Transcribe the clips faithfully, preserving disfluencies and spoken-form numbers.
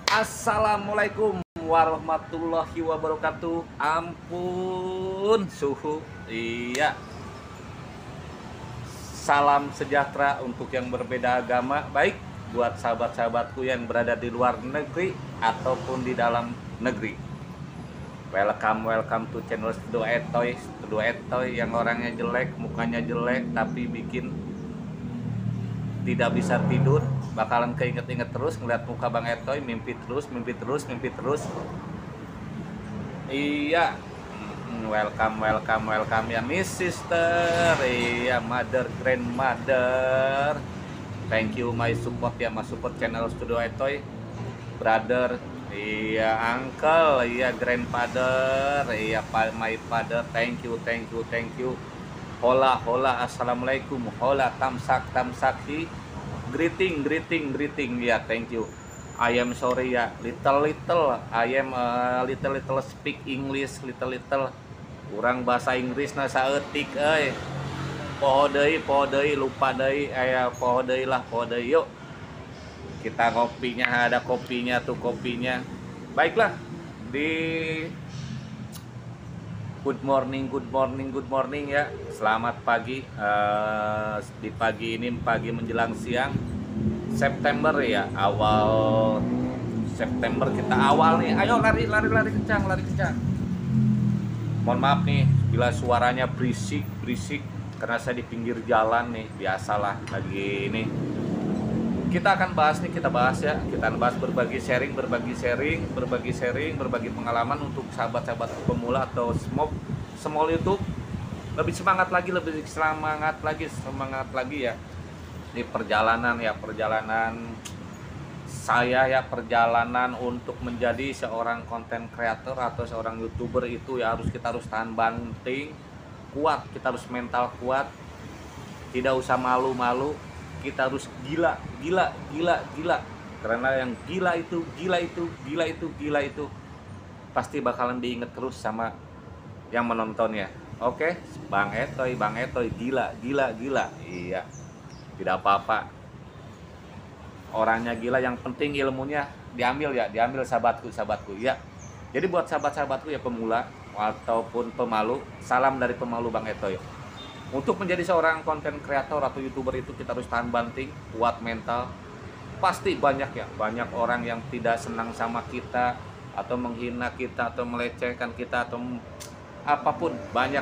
Assalamualaikum warahmatullahi wabarakatuh. Ampun suhu. Iya. Salam sejahtera untuk yang berbeda agama. Baik buat sahabat-sahabatku yang berada di luar negeri ataupun di dalam negeri. Welcome, welcome to channel Studio Etoy. Studio Etoy yang orangnya jelek, mukanya jelek, tapi bikin tidak bisa tidur. Bakalan keinget-inget terus ngeliat muka Bang Etoy, mimpi terus, mimpi terus, mimpi terus. Iya, welcome, welcome, welcome ya Miss Sister, iya Mother, Grandmother. Thank you my support ya, my support channel Studio Etoy, brother, iya uncle, iya grandfather, iya my father. Thank you, thank you, thank you. Hola, hola, assalamualaikum, hola, tamsak, tamsaki. Greeting, greeting, greeting, ya, yeah, thank you. I am sorry ya, little little, I am uh, little little speak English, little little. Kurang bahasa Inggris na saeutik euy. Poho deui, poho deui, lupa deui, aya poho deui lah, poho deui yuk. Kita kopinya, ada kopinya tuh kopinya. Baiklah, di good morning, good morning, good morning ya. Selamat pagi. Uh, di pagi ini pagi menjelang siang. September ya, awal September kita awal nih. Ayo lari, lari, lari kencang, lari kencang. Mohon maaf nih bila suaranya berisik, berisik karena saya di pinggir jalan nih. Biasalah lagi ini. Kita akan bahas nih, kita bahas ya. Kita akan bahas berbagi sharing, berbagi sharing, berbagi sharing, berbagi pengalaman untuk sahabat-sahabat pemula atau small, small YouTube. Lebih semangat lagi, lebih semangat lagi, semangat lagi ya. Ini perjalanan ya, perjalanan saya ya, perjalanan untuk menjadi seorang konten creator atau seorang YouTuber itu ya harus kita harus tahan banting, kuat, kita harus mental kuat. Tidak usah malu-malu. Kita harus gila, gila, gila, gila. Karena yang gila itu, gila itu, gila itu, gila itu pasti bakalan diinget terus sama yang menontonnya. Oke, Bang Etoy, Bang Etoy gila, gila, gila. Iya, tidak apa-apa. Orangnya gila, yang penting ilmunya diambil ya, diambil sahabatku, sahabatku. Ya. Jadi buat sahabat-sahabatku ya pemula ataupun pemalu, salam dari pemalu Bang Etoy. Untuk menjadi seorang konten kreator atau YouTuber itu kita harus tahan banting, kuat mental. Pasti banyak ya, banyak orang yang tidak senang sama kita atau menghina kita atau melecehkan kita atau apapun, banyak.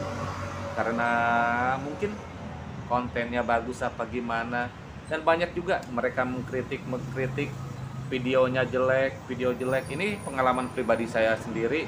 Karena mungkin kontennya bagus apa gimana, dan banyak juga mereka mengkritik, mengkritik videonya jelek, video jelek. Ini pengalaman pribadi saya sendiri.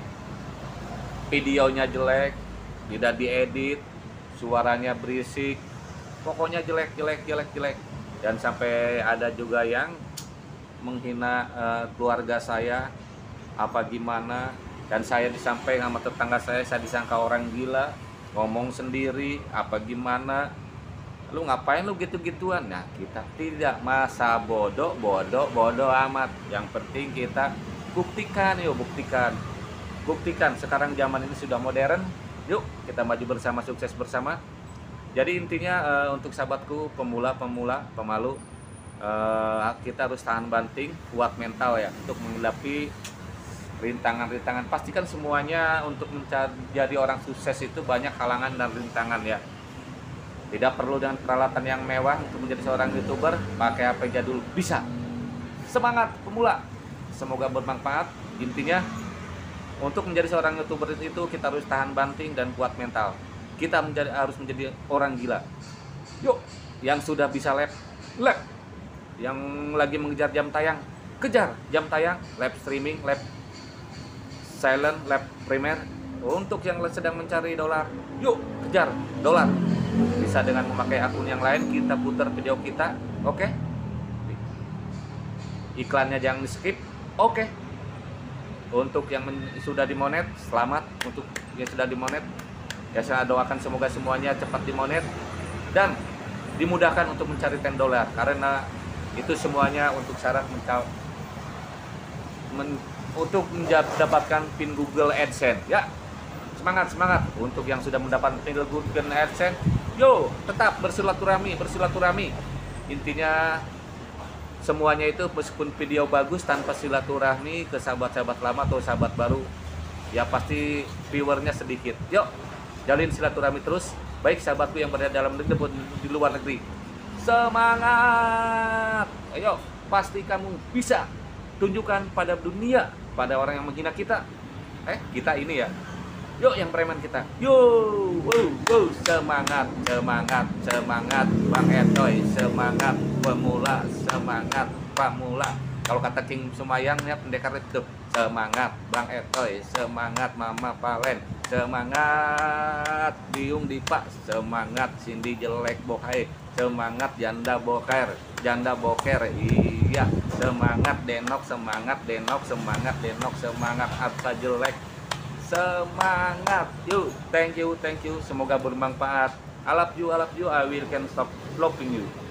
Videonya jelek, tidak diedit, suaranya berisik, pokoknya jelek, jelek, jelek, jelek. Dan sampai ada juga yang menghina uh, keluarga saya, apa gimana. Dan saya disampaikan sama tetangga saya, saya disangka orang gila, ngomong sendiri, apa gimana. Lu ngapain lu gitu-gituan? Nah, kita tidak, masa bodoh, bodoh, bodoh amat. Yang penting kita buktikan, yuk buktikan. Buktikan, sekarang zaman ini sudah modern. Yuk kita maju bersama, sukses bersama. Jadi intinya uh, untuk sahabatku pemula-pemula, pemalu, uh, kita harus tahan banting, kuat mental ya untuk menghadapi rintangan-rintangan. Pastikan semuanya untuk menjadi orang sukses itu banyak halangan dan rintangan ya. Tidak perlu dengan peralatan yang mewah untuk menjadi seorang YouTuber, pakai H P jadul bisa. Semangat pemula, semoga bermanfaat. Intinya untuk menjadi seorang YouTuber itu kita harus tahan banting dan kuat mental. Kita menjadi, harus menjadi orang gila. Yuk, yang sudah bisa live, live. Yang lagi mengejar jam tayang, kejar jam tayang, live streaming, live silent, live premier. Untuk yang sedang mencari dolar, yuk kejar dolar. Bisa dengan memakai akun yang lain, kita putar video kita, oke? Okay? Iklannya jangan di skip, oke? Okay. Untuk yang sudah dimonet, selamat. Untuk yang sudah dimonet, ya saya doakan semoga semuanya cepat dimonet dan dimudahkan untuk mencari ten dolar, karena itu semuanya untuk syarat mencapai men, untuk mendapatkan pin Google AdSense ya. Semangat, semangat. Untuk yang sudah mendapatkan pin Google AdSense, yo tetap bersilaturahmi, bersilaturahmi. Intinya semuanya itu meskipun video bagus tanpa silaturahmi ke sahabat-sahabat lama atau sahabat baru, ya pasti viewernya sedikit. Yuk, jalin silaturahmi terus. Baik sahabatku yang berada dalam negeri maupun di luar negeri, semangat! Ayo, pasti kamu bisa. Tunjukkan pada dunia, pada orang yang menghina kita. Eh, kita ini ya. Yuk yang preman kita. Yo, wow, wow, semangat, semangat, semangat Bang Etoy, semangat pemula, semangat pemula. Kalau kata King Sumayang ya pendekar itu, semangat Bang Etoy, semangat Mama Palen, semangat Biung Dipa, semangat Cindy Jelek Bokai, semangat Janda Boker, Janda Boker, iya, semangat Denok, semangat Denok, semangat Denok, semangat Absa Jelek. Semangat, yuk, thank you, thank you, semoga bermanfaat. I love you, I love you, I will can stop loving you.